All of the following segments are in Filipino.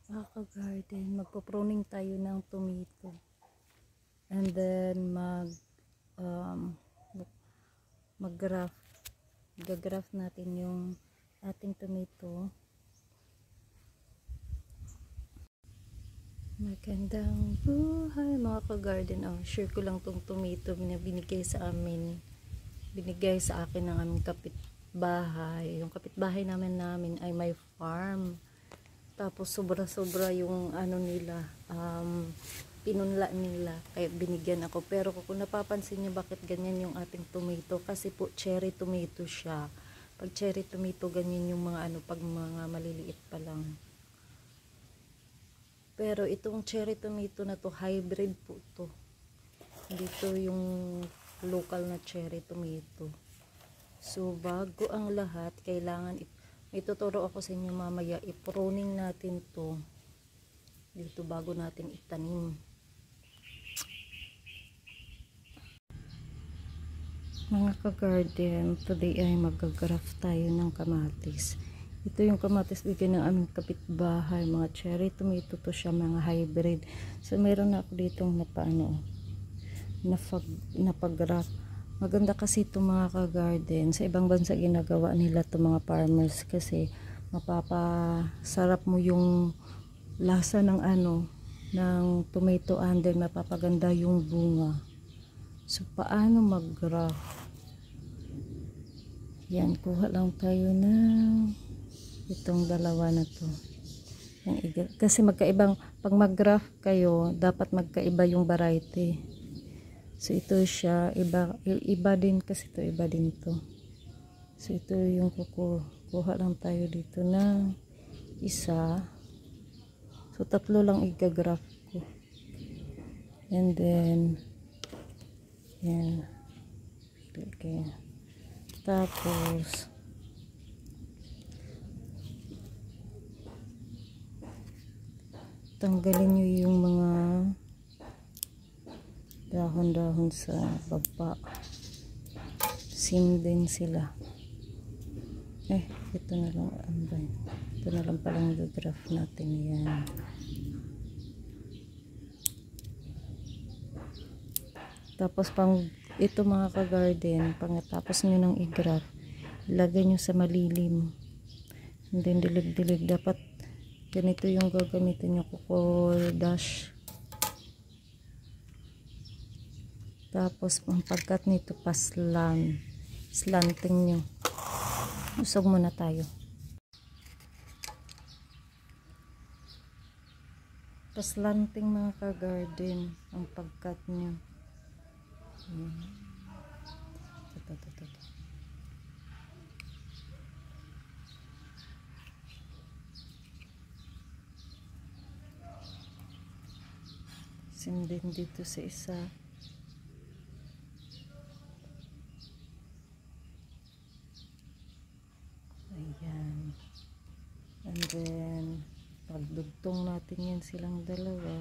Mga ka-garden, magpo-pruning tayo ng tomato. And then mag-graft. Gagraft natin yung ating tomato. Magandang buhay mga ka-garden. Share ko lang tong tomato na binigay sa amin. Binigay sa akin ng aming kapitbahay. Yung kapitbahay namin ay may farm. Tapos sobra-sobra yung nila, pinunla nila. Kaya binigyan ako. Pero kung napapansin niyo bakit ganyan yung ating tomato, kasi po cherry tomato siya. Pag cherry tomato, ganyan yung mga pag mga maliliit pa lang. Pero itong cherry tomato na to, hybrid po to. Dito yung local na cherry tomato. So bago ang lahat, kailangan may tuturo ako sa inyo mamaya, i-pruning natin to dito bago natin itanim. Mga ka-garden, today ay mag-graft tayo ng kamatis. Ito yung kamatis bigyan ng aming kapitbahay, mga cherry tomato to siya, mga hybrid. So meron na ako ditong napag-graft. Maganda kasi ito mga ka-garden. Sa ibang bansa ginagawa nila ito mga farmers kasi mapapasarap mo yung lasa ng ng tomato and then mapapaganda yung bunga. So paano mag-graft? Yan, kuha lang tayo ng itong dalawa na to. Kasi magkaibang, pag mag-graft kayo, dapat magkaiba yung variety. So ito siya, iba din kasi ito, iba din to. So ito yung kuha lang tayo dito na isa. So tatlo lang i-graft ko. And then yan. Okay. Tapos tanggalin nyo yung mga dahon-dahon sa baba. Sim din sila. Ito na lang ito na lang palang i-graft natin yan. Tapos ito mga ka-garden, pagkatapos nyo nang i-graft, ilagay nyo sa malilim. And then dilig-dilig. Dapat ganito yung gagamitin nyo, kuko dash. Tapos ang pagkat nito slanting nyo. Usog muna tayo. Paslanting mga ka-garden ang pagkat nyo. Ito. Sindin dito sa isa. Ayan. And then pagdugtong natin yan silang dalawa.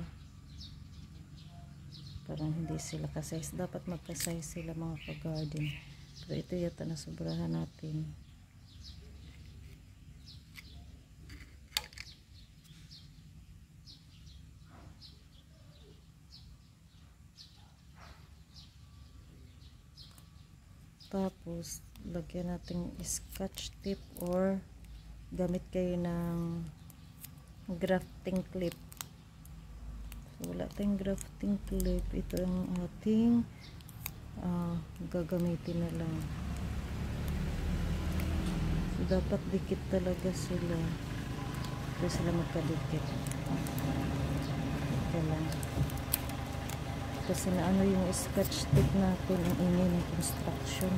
Parang hindi sila ka-size. Dapat magka-size sila mga ka-garden. Pero ito yata na sobrahan natin. Tapos lagyan natin scotch tape or gamit kayo ng grafting clip. So, wala tayong grafting clip. Ito ang ating gagamitin na lang. So, dapat dikit talaga sila. Ito sila magkadikit. Ito lang. Kasi yung scotch tape natin ang ingay ng construction.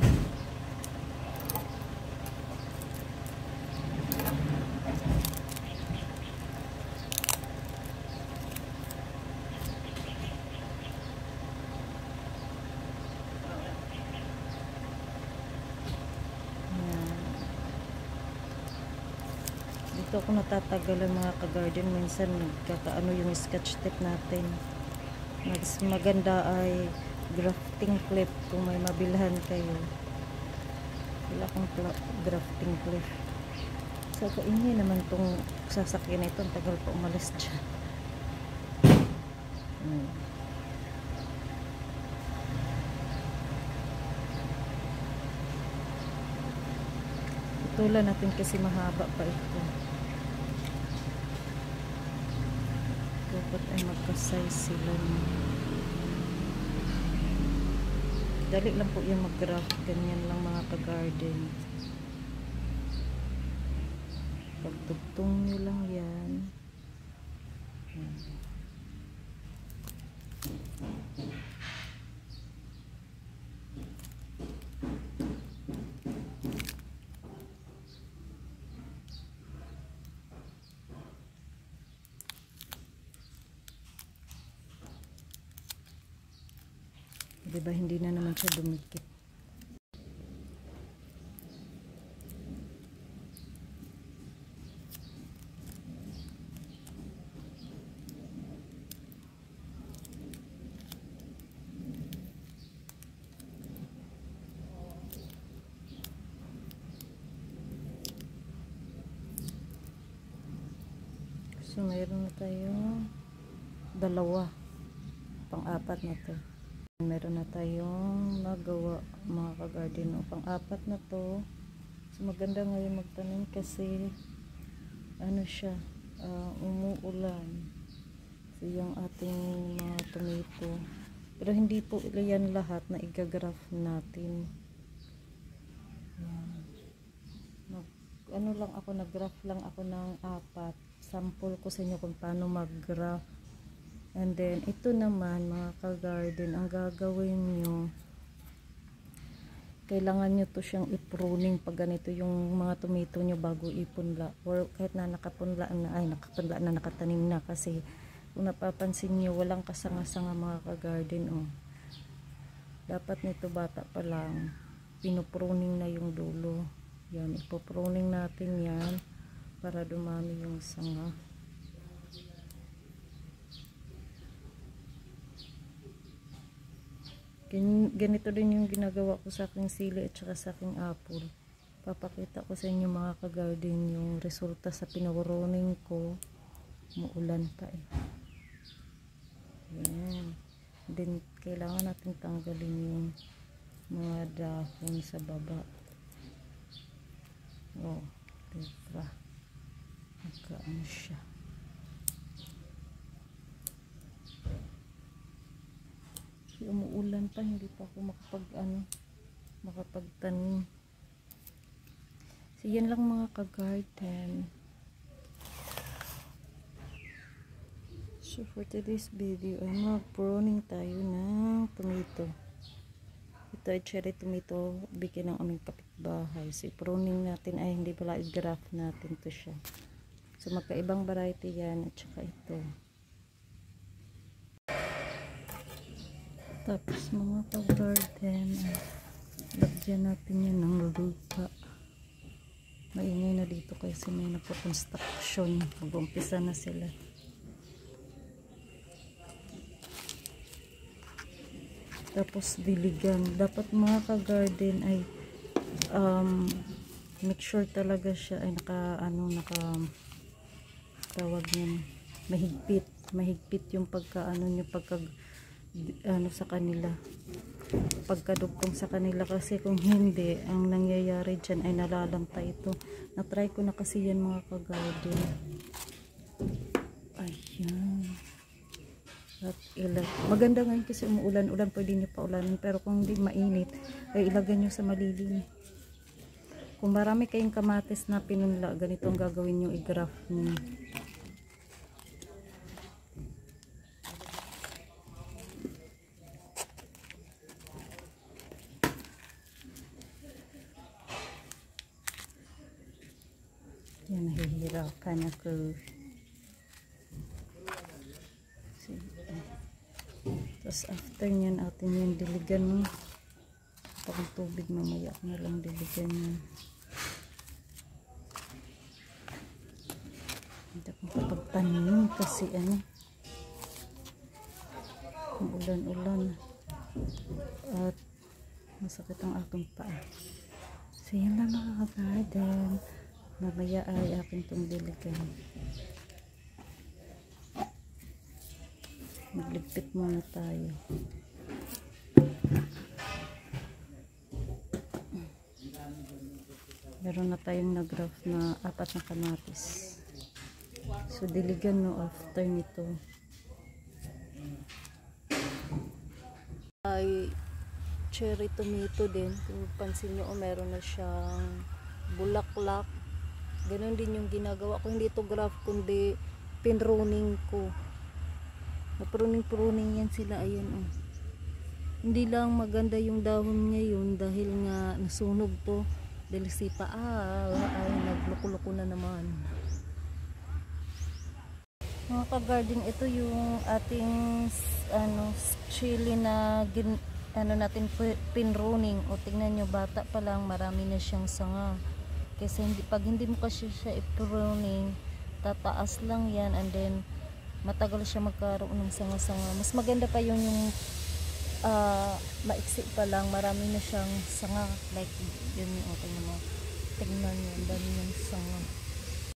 Dito ako natatagalan mga ka-garden. Minsan nagkakaano yung scotch tape natin. Mas maganda ay grafting clip kung may mabilhan kayo. Wala akong grafting clip. Sa kaingay naman tong sasakyan na ito, ang tagal pa umalis dyan. Tulan natin kasi mahaba pa ito. Dapat ay magka-size sila. Dali lang po yung mag-graft. Ganyan lang mga ka-garden. Pagtugtong nyo lang yan. Diba hindi na naman siya dumikit. So mayroon na tayo dalawa, pang-apat na to. Meron na tayong nagawa mga ka-garden. Pang-apat na to. So maganda ngayon magtanim kasi ano siya, umuulan. So yung ating mga tomato. Pero hindi po yan lahat na i-graft natin. Ano lang ako, nag-graft lang ako ng 4. Sample ko sa inyo kung paano mag-graft. And then, ito naman mga ka-garden, ang gagawin nyo, kailangan nyo to siyang i-pruning pag ganito yung mga tomato nyo bago ipunla. Or kahit na nakapunla na, nakatanim na. Kasi kung napapansin nyo, walang kasanga-sanga mga ka-garden. Dapat nito bata pa lang, pinupruning na yung dulo. Yan, ipopruning natin yan para dumami yung sanga. Ganito din yung ginagawa ko sa aking sili at saka sa aking apple. Papakita ko sa inyo mga ka-garden yung resulta sa pinupruning ko. Muulan pa eh. Yan. Then kailangan natin tanggalin yung mga dahon sa baba. Diba? Magkaan siya. Umuulan pa, hindi pa ako makapagtanim. So yan lang mga ka-garden. So for today's video ay mag-pruning tayo ng tomato. Ito ay cherry tomato, bigyan ng aming kapitbahay. So i-pruning natin ay hindi pala i-graft natin to siya. So magkaibang variety yan at saka ito. Tapos mga ka-garden, lagyan natin yan ng lupa. Maingay na dito kasi may nagpo-construction. Mag-umpisa na sila. Tapos diligan. Dapat mga ka-garden ay make sure talaga siya ay tawag niyan, mahigpit yung sa kanila, pagkadugtong sa kanila, kasi kung hindi, ang nangyayari dyan ay nalalamta ito. Na-try ko na kasi yan mga ka-garden. Ayan. At maganda ngayon kasi umuulan-ulan, pwede nyo pa ulanin, pero kung hindi mainit ay ilagay nyo sa malilim. Kung marami kayong kamatis na pinunla, ganito ang gagawin nyo, i-graft nyo. Yan, nahihirapan ako. Tapos after nyan, atin yan diligan. Pag tubig mamaya na lang diligan yan. Hindi akong kapagtanim kasi ulan-ulan. At masakit ang aking paa. So yan lang mga ka-garden. Mamaya ay akin itong diligan. Magligpit muna tayo. Meron na tayong nag-graft na 4 na kamatis. So diligan no after nito. Ay cherry tomato din. Kung pansin nyo, meron na siyang bulaklak. Ganon din yung ginagawa ko. Hindi ito graft kundi pinruning ko. Pruning yan sila. Ayan oh. Hindi lang maganda yung dahon niya yun dahil nga nasunog to. Dahil sipa ay nagluko-luko na naman. Mga ka-garden, ito yung ating chili na natin pinruning. O tingnan nyo, bata pa lang, marami na siyang sanga. Kasi pag hindi mo kasi siya i-pruning, tataas lang yan and then matagal siya magkaroon ng sanga-sanga. Mas maganda pa yung maiksi pa lang, marami na siyang sanga. Like yun, tingnan mo. Tingnan nyo, ang dami niyang sanga.